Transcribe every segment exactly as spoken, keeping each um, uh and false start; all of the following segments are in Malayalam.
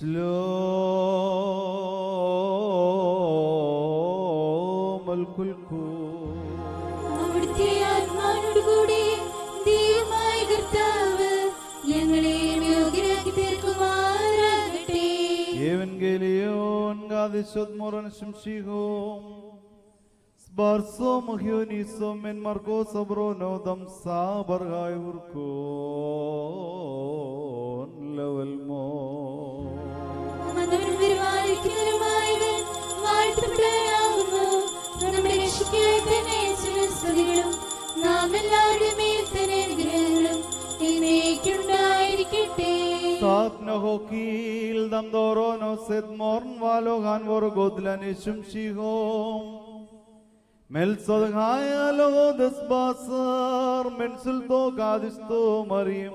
ശ്ലോം അൽകുൽക്കൂ. അവിടുത്തെ ആത്മാവിനോടുകൂടി ദൈവമായ കർത്താവ് ഞങ്ങളെയും യോഗ്യരാക്കി തീർക്കുമാറാകട്ടെ. Evangelion gadishot moran shimshihom Sbarso muhionisom en Marcos abronodam sabargai urkon levelmo. മകനും പരിപാലിക്കുന്നവനുമായവൻ വാഴ്ത്തപ്പെട്ടവനാകുന്നു. നമ്മുടെ രക്ഷയ്ക്കായി തന്നെ സ്തുതികളും നാം എല്ലാവരുടെ മേൽ തന്നെ അനുഗ്രഹങ്ങളും എന്നേക്കുണ്ടായിരിക്കട്ടെ. Satnahokil dam dorono sed morn valogan vorgodlan shimshihom Melsodhaya logodas basar mensulto gadisto mariam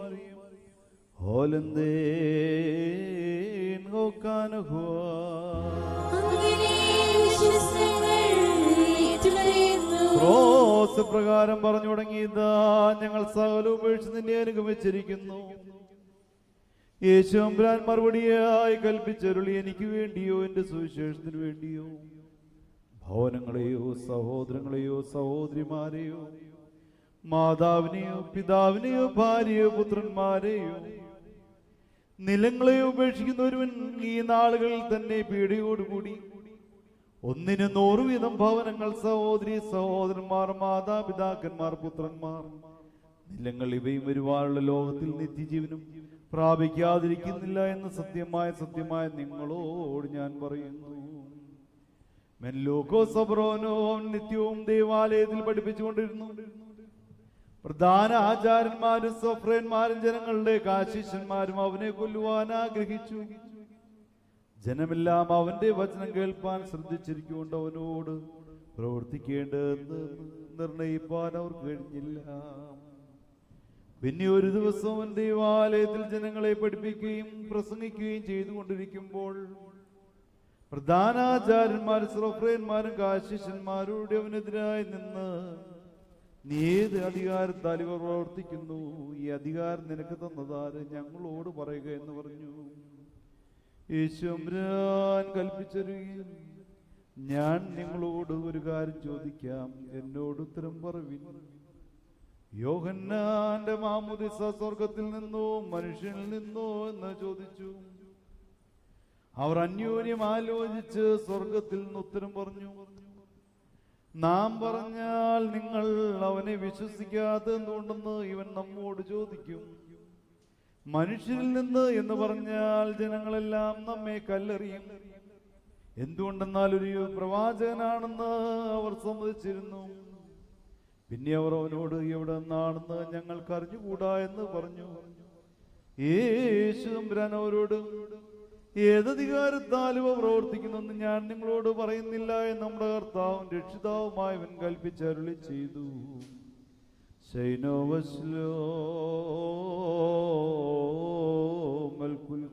Holanden hokanahua. അങ്ങനെ വിശ്വസ്തങ്ങൾ ഏറ്റുപറയുന്നു. ക്രോസ് പ്രകാരം പറഞ്ഞു തുടങ്ങിയതാ ഞങ്ങൾ സകലം ഉപേക്ഷിച്ച് നിന്നെ അനുഗമിച്ചിരിക്കുന്നു. യേശുമ്പുരാൻ മറുപടിയായി കൽപ്പിച്ചരുളി, എനിക്ക് വേണ്ടിയോ എന്റെ സുവിശേഷത്തിന് വേണ്ടിയോ ഭവനങ്ങളെയോ സഹോദരങ്ങളെയോ സഹോദരിമാരെയോ മാതാവിനെയോ പിതാവിനെയോ ഭാര്യയോ പുത്രന്മാരെയോ നിലങ്ങളെയോ ഉപേക്ഷിക്കുന്ന ഒരുവൻ ഈ നാളുകളിൽ തന്നെ പീഡയോടുകൂടി ഒന്നിന് നൂറ് വീതം ഭവനങ്ങൾ, സഹോദരി സഹോദരന്മാർ, മാതാപിതാക്കന്മാർ, പുത്രന്മാർ, നിലങ്ങൾ ഇവയും വരുവാനുള്ള ലോകത്തിൽ നിത്യജീവനും പ്രാപിക്കാതിരിക്കുന്നില്ല എന്ന് സത്യമായ സത്യമായ നിങ്ങളോട് ഞാൻ പറയുന്നു. മെൻലോകോ സബ്രോനോ നിത്യവും ദേവാലയത്തിൽ പഠിപ്പിച്ചുകൊണ്ടിരുന്നു. പ്രധാന ആചാര്യന്മാരും സൊഫ്രന്മാരും ജനങ്ങളുടെ കാശിഷ്യന്മാരും അവനെ കൊല്ലുവാൻ ആഗ്രഹിച്ചു. ജനമെല്ലാം അവന്റെ വചനം കേൾപ്പാൻ ശ്രദ്ധിച്ചിരിക്കൊണ്ട് അവനോട് പ്രവർത്തിക്കേണ്ടതെന്ന് നിർണയിപ്പാൻ അവർക്ക് കഴിഞ്ഞില്ല. പിന്നെ ഒരു ദിവസം അവൻ ദേവാലയത്തിൽ ജനങ്ങളെ പഠിപ്പിക്കുകയും പ്രസംഗിക്കുകയും ചെയ്തുകൊണ്ടിരിക്കുമ്പോൾ പ്രധാനാചാര്യന്മാരും സൊഫ്രന്മാരും കാശിഷ്യന്മാരോട് അവനെതിരായി നിന്ന്, നീ ഏത് അധികാരത്താൽ ഇവർ പ്രവർത്തിക്കുന്നു? ഈ അധികാരം നിനക്ക് തന്നതാര്? ഞങ്ങളോട് പറയുക എന്ന് പറഞ്ഞു. യേശുമ്പുരാൻ കൽപ്പിച്ചരുകയും, ഞാൻ നിങ്ങളോട് ഒരു കാര്യം ചോദിക്കാം, എന്നോട് ഉത്തരം പറയുവിൻ. യോഹന്നാന്റെ മാമോദീസ സ്വർഗത്തിൽ നിന്നോ മനുഷ്യനിൽ നിന്നോ എന്ന് ചോദിച്ചു. അവർ അന്യോന്യം ആലോചിച്ച് സ്വർഗത്തിൽ നിന്ന് ഉത്തരം പറഞ്ഞു. നാം പറഞ്ഞാൽ നിങ്ങൾ അവനെ വിശ്വസിക്കാതെ എന്തുകൊണ്ടെന്ന് ഇവൻ നമ്മോട് ചോദിക്കും. മനുഷ്യരിൽ നിന്ന് എന്ന് പറഞ്ഞാൽ ജനങ്ങളെല്ലാം നമ്മെ കല്ലെറിയും. എന്തുകൊണ്ടെന്നാൽ ഒരു പ്രവാചകനാണെന്ന് അവർ സമ്മതിച്ചിരുന്നു. പിന്നെ അവർ അവനോട് എവിടെ നിന്നാണെന്ന് ഞങ്ങൾക്ക് അറിഞ്ഞുകൂടാ എന്ന് പറഞ്ഞു. യേശു തമ്പുരാൻ അവരോട്, ഏതധികാരത്താലും അവ പ്രവർത്തിക്കുന്നെന്ന് ഞാൻ നിങ്ങളോട് പറയുന്നില്ല എന്ന് നമ്മുടെ കർത്താവും രക്ഷിതാവുമായവൻ കൽപ്പിച്ചരുളി ചെയ്തു. ശൈനോവസ്ലോ മൽകുൽ